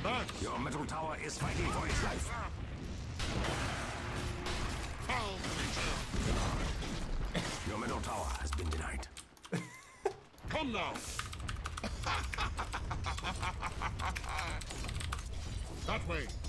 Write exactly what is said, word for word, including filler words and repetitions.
Back. Your middle tower is fighting for its life. Foul creature. Your middle tower has been denied. Come now. That way.